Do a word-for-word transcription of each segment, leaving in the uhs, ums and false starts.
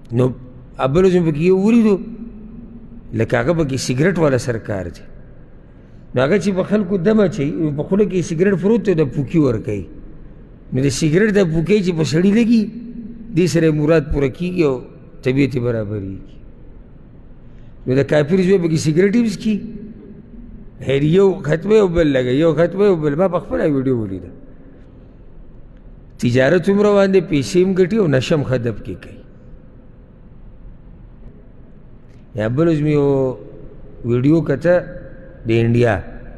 نو ابل ورځ مې پکې یو ولیدو لکه هغه پکې سګرټ والا سرکار دی نو هغه چې په خلکو دم اچوي په خوله کې سګرټ پروت دی د پوکي ورکوي نو د سګرټ د پوکۍ چې په سړي لګي دې سره مراد پوره کېږي او طبیعت یې برابرېږي نو د کافر زوی پکې سګرټ یې وڅکي هر یو ختمه او بل لګوي یو ختمه او بل ما په خپله ویډیو ولیده تجارت هم روان دی پیسې هم ګټي او نشه هم ښه دب کې کوي یا بل ورځ مې یو ویډیو کته د انډیا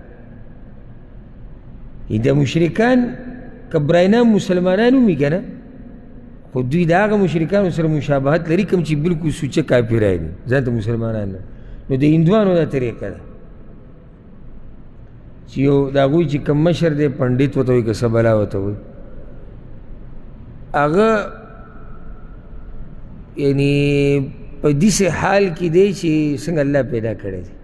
د مشرکان که براینام مسلمانان هم وي که نه خو دوی د هغه مشرکانو سره مشابهت لري کوم چې بلکل سوچه کافران دي ځان ته مسلمانان نه نو د هندوانو دا طریقه ده چې یو د هغوی چې کوم مشر دی پنډت ورته وایي که څه بلا ورته وایي هغه یعنې په داسې حال کې دی چې څنګه الله پیدا کړی دی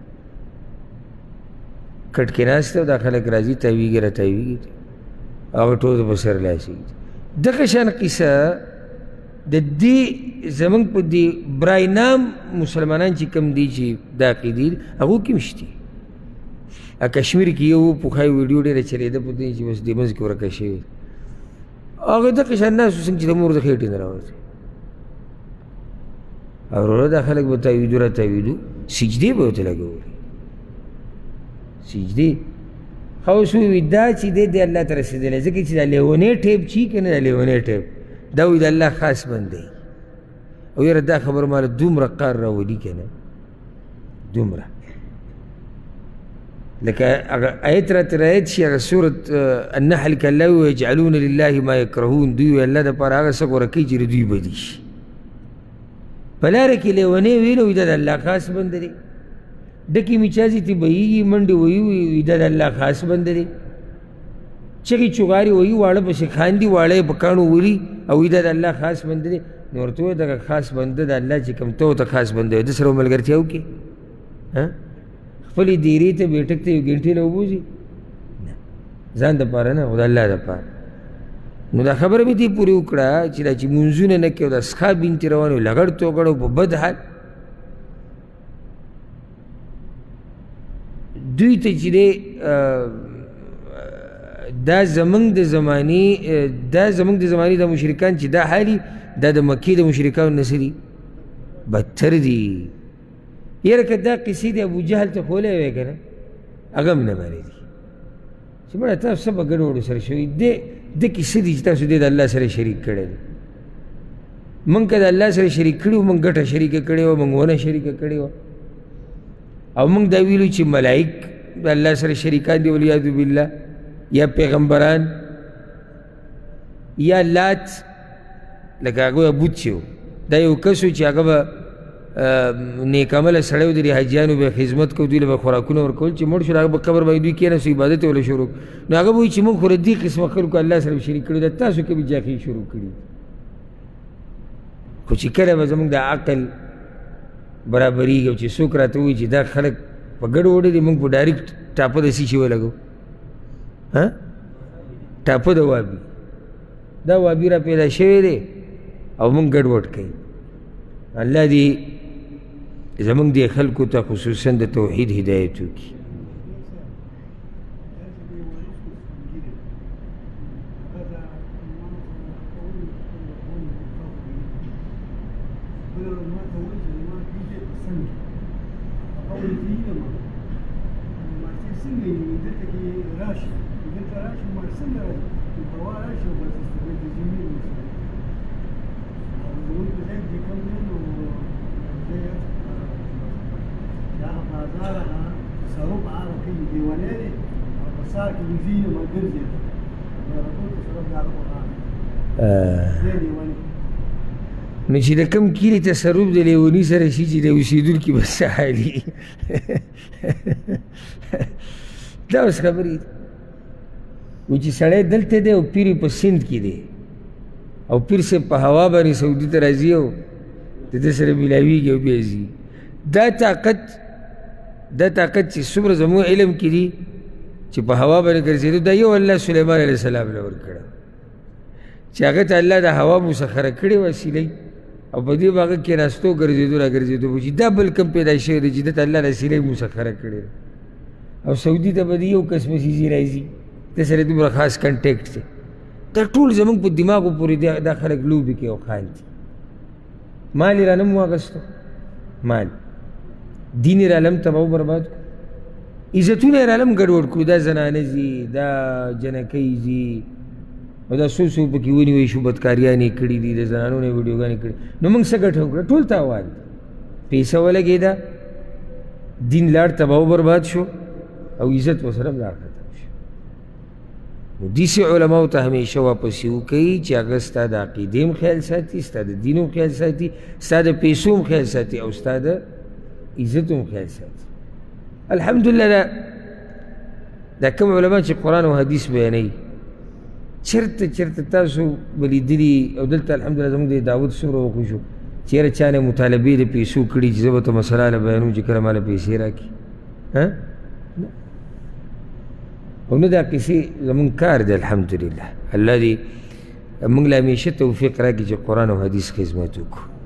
کټ کې ناست دی او دا خلک راځي تاویږي را تاویږي هغه ټول په سر لاسېږي دغه شان قصه د دې زموږ په دې براینام مسلمانان چې کوم دي چې دا عقیدې دي هغو کې هم شته کشمیر کې یو پوښای ویډیو ډېره چلېده په دې چې بس دې منځ کې ورکه شوې هغه دغه شان ناست څنګه چې د مور د خېټې نه راوځي او وروره دا خلک به تاویدو را تاویدو سجدې به ورته لګولې سجدې خو اوس ووایي دا چې دی د الله ته رسېدلی ځکه چې دا لیونی ټیپ چې که نه دا لیونی ټیپ دا وایي د الله خاص بندی او یاره دا خبره ماله دومره قار راولي که نه دومره لکه هغه آیت راته رایت شي هغه سورت النحل کې الله وایي یجعلون لله ما یکرهون دوی وایي الله دپاره هغه څه غوره کوي چې د دوی بدي شي په لاره کې لیونی ویل وایي دا د الله خاص بنده دی ډکې میچازې ته بهیږي منډې وایي وایي دا د الله خاص بنده دی چغې چغارې وایي واړه پسې خاندي واړه یې په کاڼو ولي او وایي دا د الله خاص بنده دی نو ورته وایي دغه خاص بنده د الله چې کوم ته ورته خاص بنده وي ده سره ملګرتیا وکړي خپلې دیرې ته بیټک ته یو ګنټې له وبوځي ځان دپاره نه خو د الله دپاره نو دا خبره مې دې پورې وکړه چې دا چې مونځونه نه کوي او دا سخا بینتې روان وي لغړ توغړ او په بد حال دوی ته چې دی دا زمونږ د زمانې دا زمونږ د زمانې د مشرکان چې دا حالي دا د مکې د مشرکانو نه څه دي بدتر دي یاره که دا قصې د ابوجهل ته خولی وی که نه هغه هم نه مانې دي چې مړه تاسو څه په ګډوډو سره شوي دې ده کیسې دي چې تاسو دې د الله سره شریک کړی دی موږ که د الله سره شریک کړي وو موږ ګټه شریکه کړې وه موږ ونه شریکه کړې وه او موږ دا ویلو چې ملایک د الله سره شریکان دي ولیاذ بالله یا پیغمبران یا لات لکه هغه بوت چې و دا یو کس و چې هغه به نیک عمله سړی و د حاجیانو به خدمت کو دوی له به خوراکونه ورکول چې مړ شو هغه به قبر باندې دوی کېناستو عبادت یې وله شروع نو هغه به وایي چې موږ خو دې قسمه خلکو الله سره شریک کړي ده تاسو که به جاخي شروع کړي خو چې کله به زموږ د عقل برابرېږي او چې څوک راته وایي چې دا خلک په ګډوډه دي موږ په ډایرکټ ټاپه د څه شي ولګو ټاپه د وابي دا وابي را پیدا شوی دی او موږ ګډوډ کوي الله دې زمونږ دې خلکو ته خصوصا د توحید هدایت وکړي نو چې د کوم کلي تصرف د لیوني سره شي چې د اوسېدونکي به څه حالي دا اوس خبرې دي و چې سړی دلته دی او پیر په سند کې دی او پیر صاحب په هوا باندې سعودي ته راځي او د ده سره میلاویږي او بیا ځي دا طاقت دا طاقت چې څومره زموږ علم کې دي چې په هوا باندې ګرځېدو دا یو الله سلیمان علیه السلام له ورکړه چې هغه ته الله د هوا مسخره کړې وسیلې او په دې باغ کې راستو ګرځېدو را ګرځېدو چې دا بل کم پیدا شوی دی چې دته الله رسیلې مسخره کړې او سعودي ته به د یو قسمه څیزې راځي د سره دومره خاص کنټیکټ دی دا ټول زموږ په دماغو پورې دا خلک لوبې کوي او خاندي مال یې رانه مو اخیستو مال دین یې رالم تباه و برباد کړو عزتونه یې رالم ګډوډ کړو دا زنانه ځي دا جنکۍ ځي او دا څو څو پکې ونیوی شو بدکاریانې کړي دي د زنانو نه ویډیوګانې کړي نو موږ څه ګټه وکړه ټول تاوان دی پیسه ولګېده دین لاړ تباه و برباد شو او عزت ورسره لاړ ختم شو نو داسې علماو ته همیشه واپسې وکوي چې هغه ستا د عقیدې هم خیال ساتي ستا د دین هم خیال ساتي ستا د پیسو هم خیال ساتي او ستا د عزت هم خیال ساتي الحمدلله دا دا کوم علما چې قرآن او حدیث بیانوي چرته چرته تاسو به لیدلي او دلته الحمدلله زموږ د دعوت څومره وقوع شو چې یاره چا نه مطالبې د پیسو کړي چې زه به ته مسله له بیانوم چې کله ماله پیسې راکړي او نه دا کیسې زموږ کار دی الحمدلله الله دې موږ له همیشه توفیق راکړي چې قرآن او حدیث خدمت وکړو